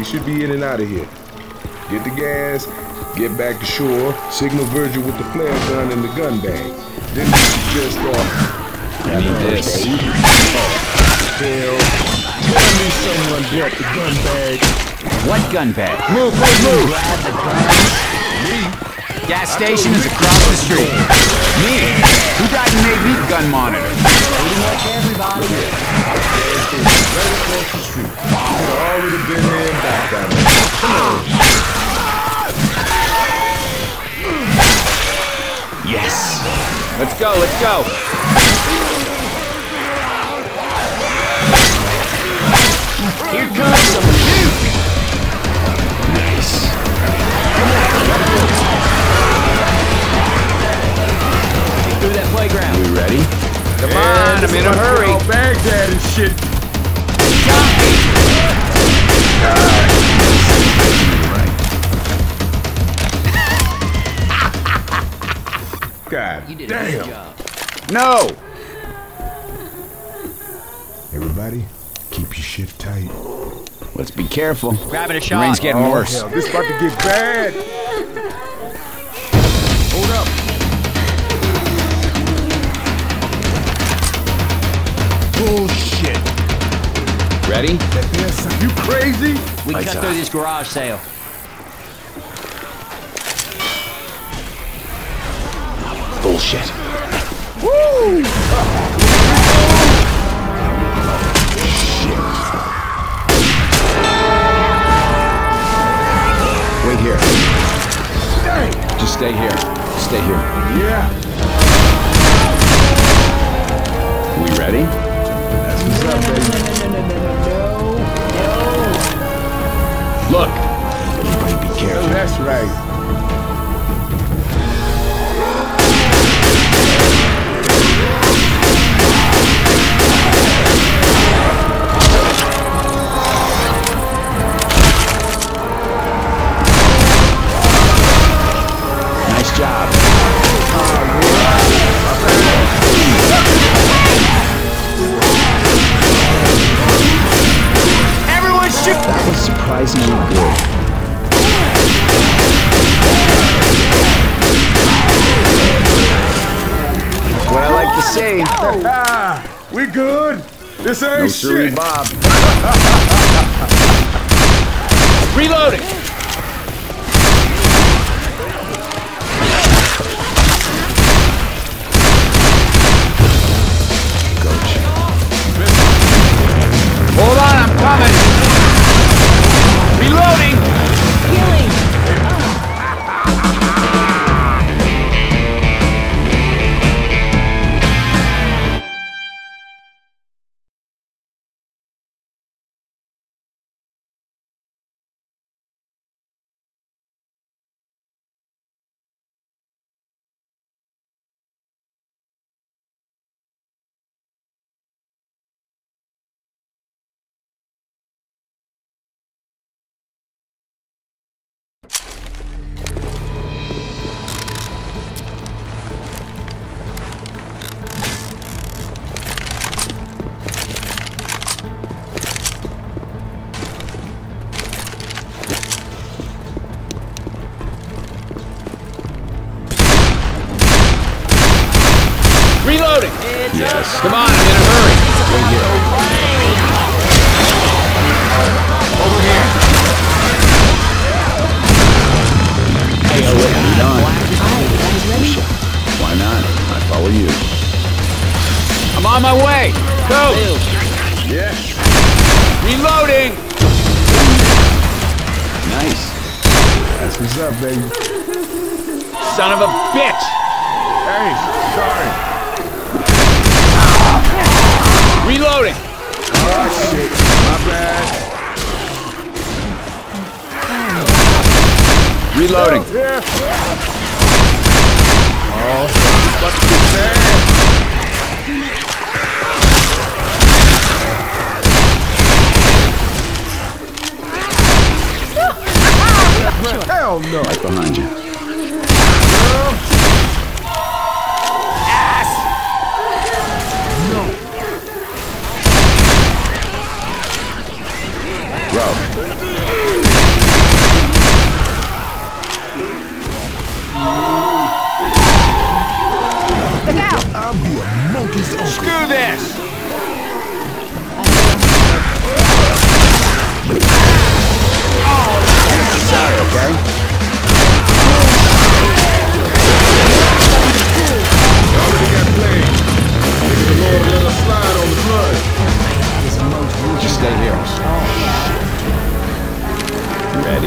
We should be in and out of here. Get the gas, get back to shore, signal Virgil with the flare gun and the gun bag. Then we should just, I need this. Hell, tell me someone brought the gun bag. What gun bag? Move, move, move! Gas station is across the street. Me? Who died and made me gun monitor? Pretty much everybody. Right across the street. Could have already been there and back that way. Come on. Yes. Let's go, let's go. Here comes some juice. Nice. Through that playground. We ready? Come on, I'm in a hurry. Baghdad and shit. God You did a damn. good job. No. Everybody, keep your shit tight. Let's be careful. Grabbing a The shot. rain's getting worse. Hell, this about to get bad. Hold up. Bullshit. Ready? You crazy? We Lights cut off. through this garage sale. Bullshit. Woo! Wait here. Just stay here. Stay here. Yeah. We ready? That's what's up, baby. Look. Everybody be Oh, careful. that's right. Nice job. Everyone shoot! That was surprisingly good. That's what I like to say. Ah, we good? This ain't No siree, shit. Bob. Reloading! Hold on, I'm coming. Reloading! Reloading! Yes. Come on, I'm in a hurry. Wait here. Over here. Hey, oh, wait, lead on. Why not? I follow you. I'm on my way. Go! Yeah. Reloading! Nice. That's what's up, baby. Son of a bitch! Hey, sorry. Reloading! Oh, shit. My bad. Reloading. Yeah. Oh, about to get bad. Hell no. Right behind you. Bro. Screw this! Sorry, okay? Already got played. Nigga, the Lord let us slide on the blood. Just stay here. Ready?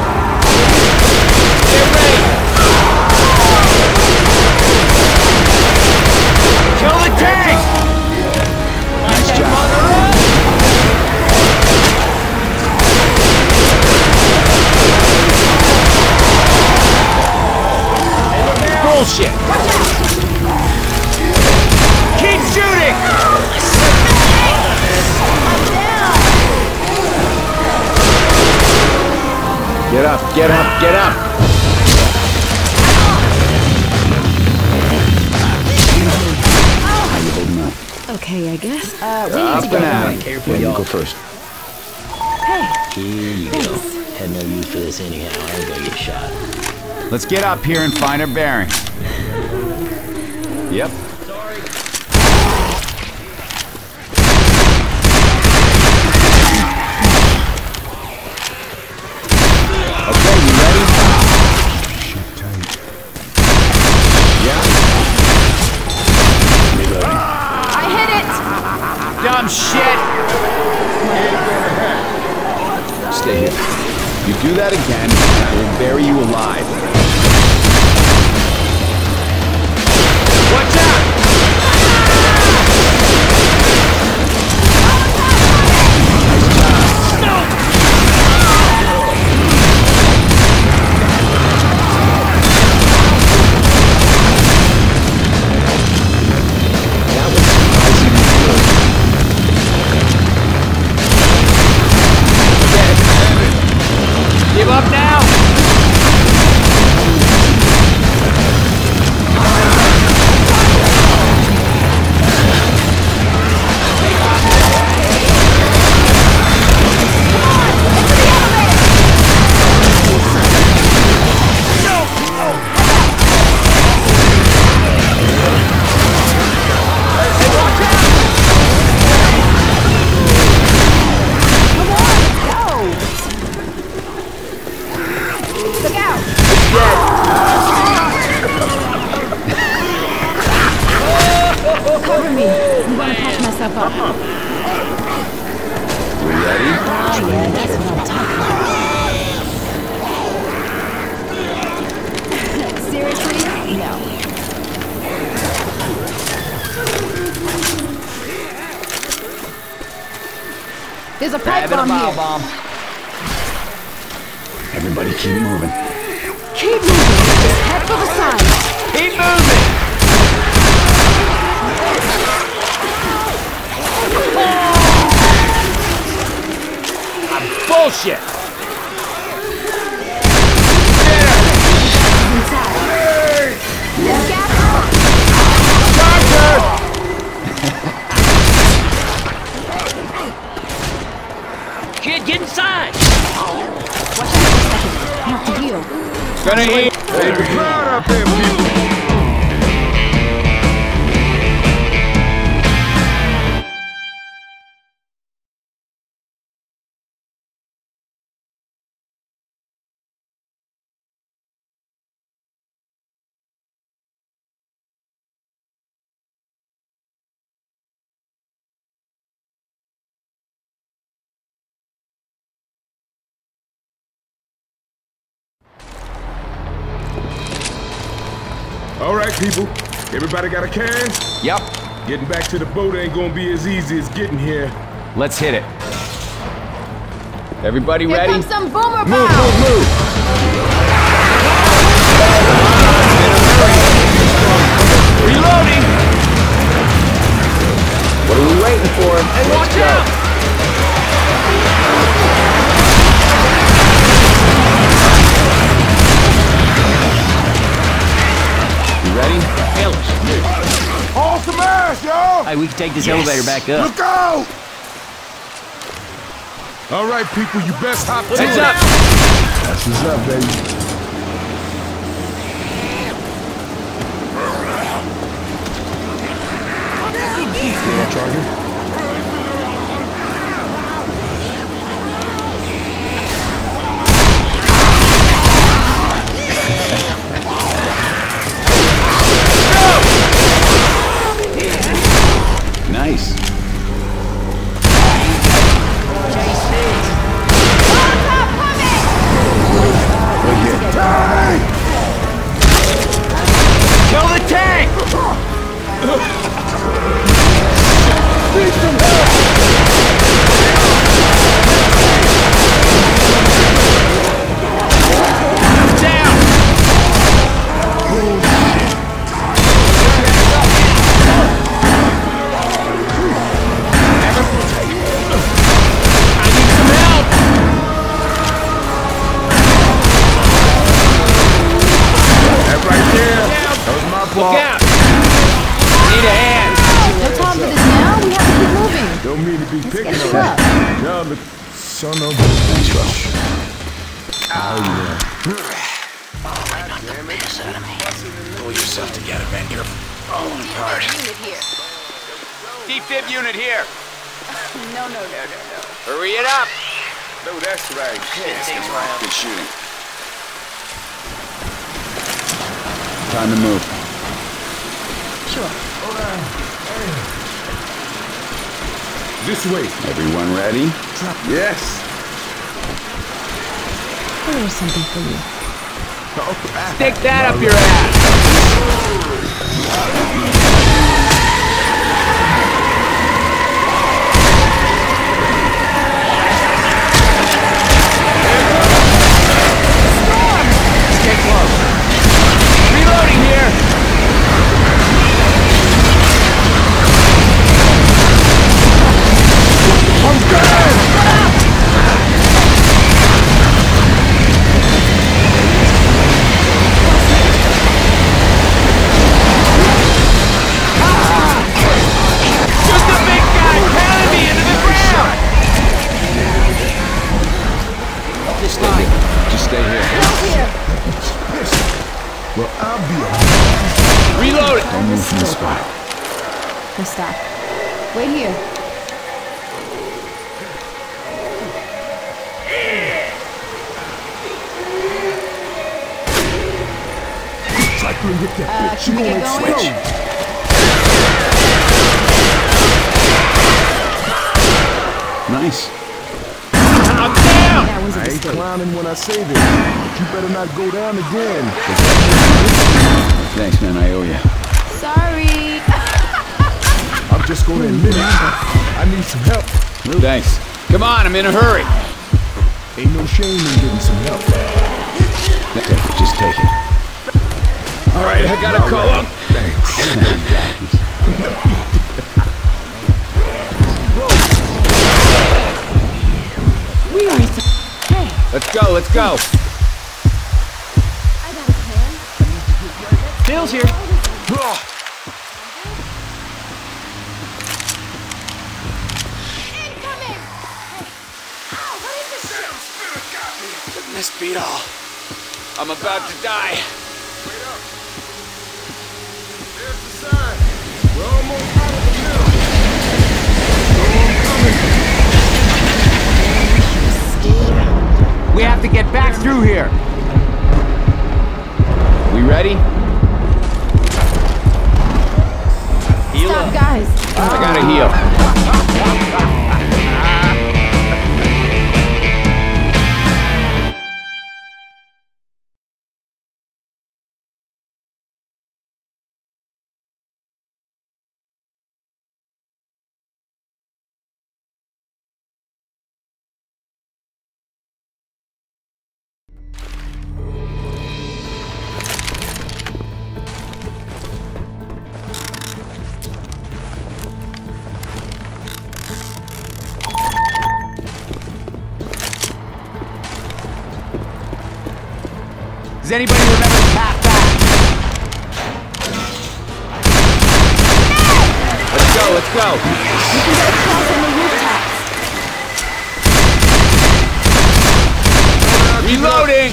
Get ready! Kill the tank! Nice job. Bullshit! Keep shooting! Get up, get up, get up! How you holding up? Okay, I guess. We Up need to and get out. going. Careful, Yeah, you y'all. go first. Hey, Here you thanks. go. Had no use for this anyhow. I ain't gonna get shot. Let's get up here and find our bearings. Yep. Okay, you ready? Yeah? I hit it! Dumb shit! Stay here. You do that again, and I will bury you alive. Watch out! Give up now! Look out! Cover me. I'm gonna patch myself up. You ready? Oh, yeah, that's what I'm talking about. Seriously? No. There's a pipe bomb here. Everybody keep moving. Keep moving. Just head for the side. Keep moving! Bullshit! Inside. Look out! Charger! Kid, get inside! Watch out for a second. I have to heal. Gonna eat! Take the crowd out there, people. All right, people. Everybody got a can? Yep. Getting back to the boat ain't gonna be as easy as getting here. Let's hit it. Everybody Here ready? comes some boomer Move, pow! move, move! Reloading! What are we waiting for? Hey, Let's watch go. out! You ready? Haul some ass, y'all! Hey, we can take this elevator back up. Look out! All right, people, you best hop to Heads it. up! That's what's up, baby. Nice. Kill the tank! Down! I need some help! That right there. That was my Look fault. out! Need a hand! No time for this now. We have to keep moving. Don't mean to be picking get on you up. you. No, but son of a bitch. Pull yourself together, man. You're falling apart. Unit here. Defib unit here! No. Hurry it up! No, that's right. Good shooting. Time to move. Sure. This way. Everyone ready? Yes. There's something for you. Stick that up your ass! Stay close. Reloading here! Just a big guy pounding me into the ground! Just stay here. Well, I'll be Reload it! Don't move from the spot. No, stop. Wait here. Can we get that Can we get going? Nice. I'm down! That was a I ain't mistake. clowning when I say this, but you better not go down again. Thanks, man. I owe you. Sorry. I'm just gonna admit it. I need some help. Thanks. Come on, I'm in a hurry. Ain't no shame in getting some help. Take it. Just take it. All right, I gotta call him. We are so... Hey, Let's go, let's go. I got a plan. Bill's here. Incoming! Hey. Ow, what is this shit? Couldn't this beat all? I'm about to die. There's the sign. We're almost out of the middle. We have to get back through here. We ready? Heal Stop, up. guys. I gotta heal. Does anybody remember the path back? Let's go, let's go. You can get across on the rooftops. Reloading!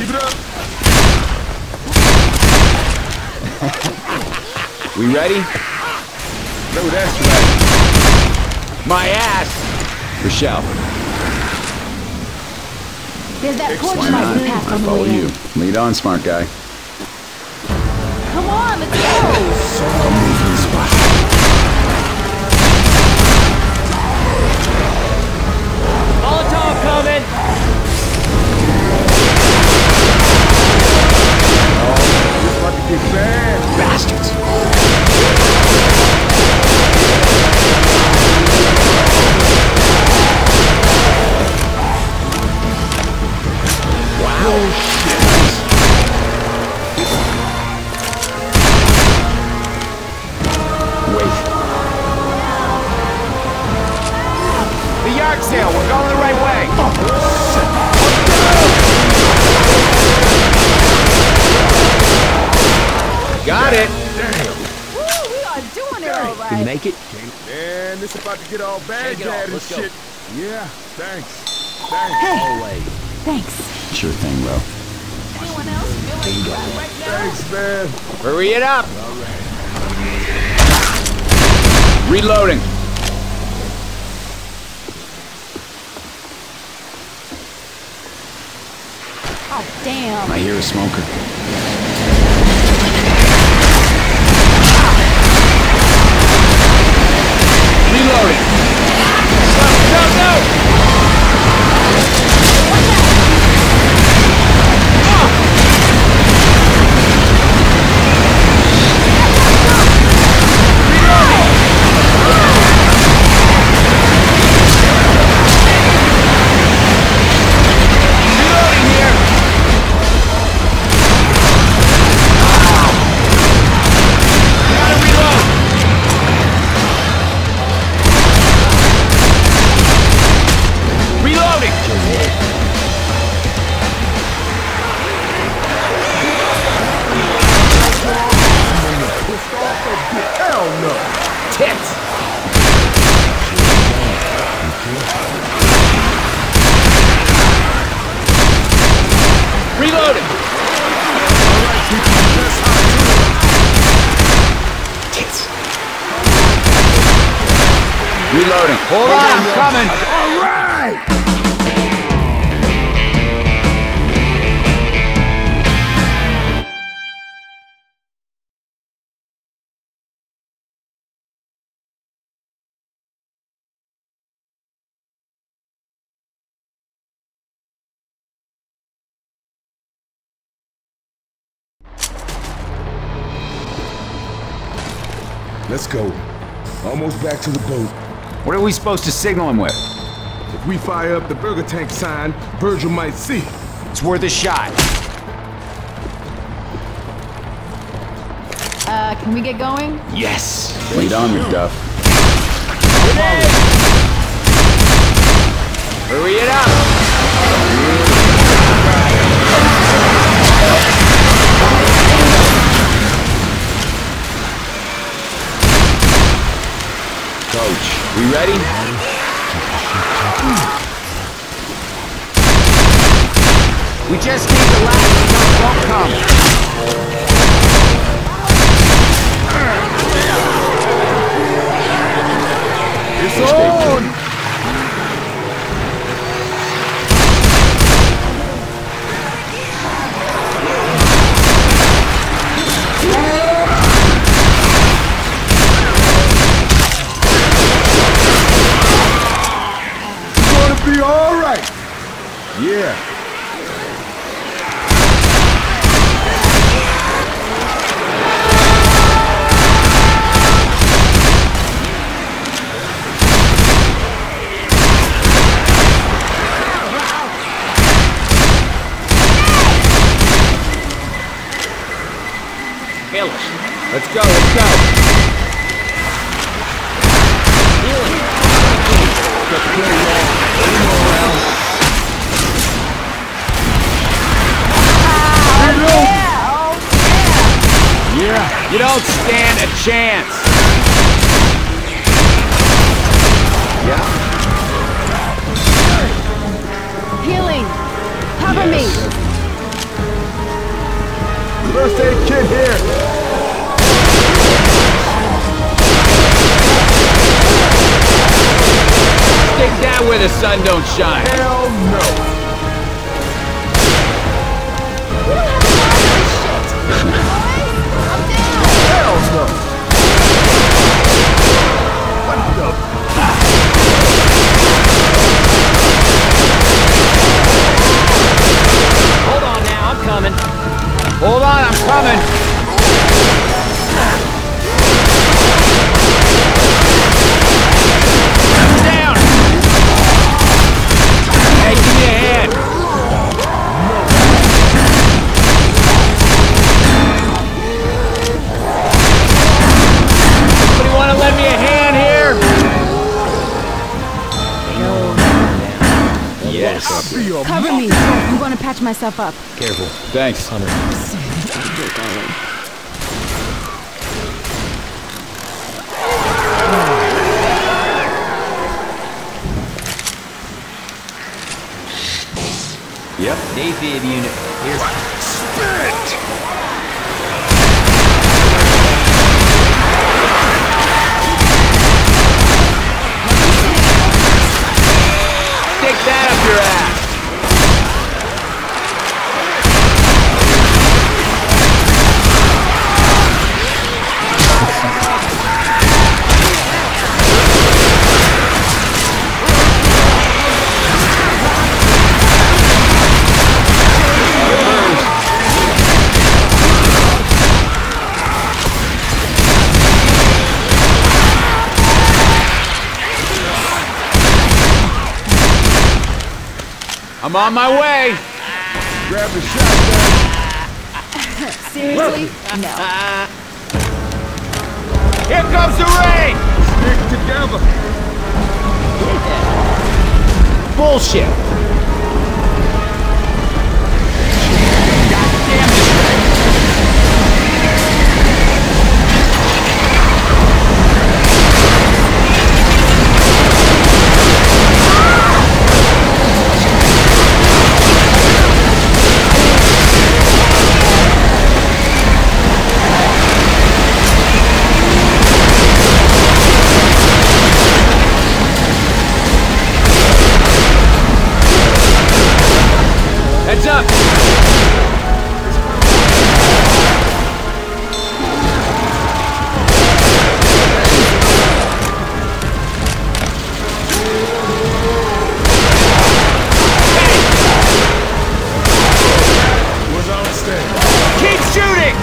We ready? No, that's right. My ass! Rochelle, There's that porch Why light not? we passed I on the follow way in. you. Lead on, smart guy. Come on, let's go! Molotov coming! It's about to get bad. bastards! Wait. The yard sale, we're going the right way! Got it! Woo, we are doing it all You right. make it? Man, this about to get all Take it Baghdad off, and let's go. shit. Yeah, thanks. Thanks. Always. Thanks. Sure thing, bro. Anyone else feeling crap right now? Thanks, man. Hurry it up! Reloading! Oh, damn. I hear a smoker. Reloading! No! Reloading here! Gotta reload! Reloading! Hell no. Tits! Reloading! Tits! Reloading. Hold on, I'm coming! All right. Let's go. Almost back to the boat. What are we supposed to signal him with? If we fire up the burger tank sign, Virgil might see. It's worth a shot. Can we get going? Yes! Lead on, McDuff. Hurry it up! Coach, we ready? We just need the last truck won't come. It's on! It's gonna be all right. Yeah. Kill us. Let's go, let's go. Yeah, you don't stand a chance. Yeah. Healing. Cover me. First aid kit here. the sun don't shine. Hell no. We don't have time for this shit. Boys, I'm down. Hell no. What the? Hold on now, I'm coming. Hold on, I'm coming. I'm down. Hey, give me a hand. Somebody want to lend me a hand here? Yes. Cover me. I'm going to patch myself up. Careful. Thanks. Yep, AFib unit. Here. Spit! Stick that up your ass. I'm on my way. Grab the shotgun. Seriously? No. Here comes the rain. Stick together. Bullshit. Goddamn this rain. Heads up! Was outstanding. Keep shooting!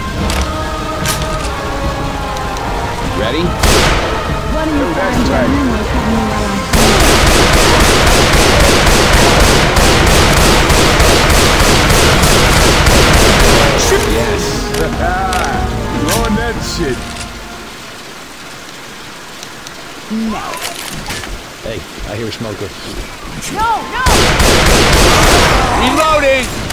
Ready? One of you fine gentlemen will cover me while I'm Yes. Blowing that shit. No. Hey, I hear a smoker. No, no! Reloading!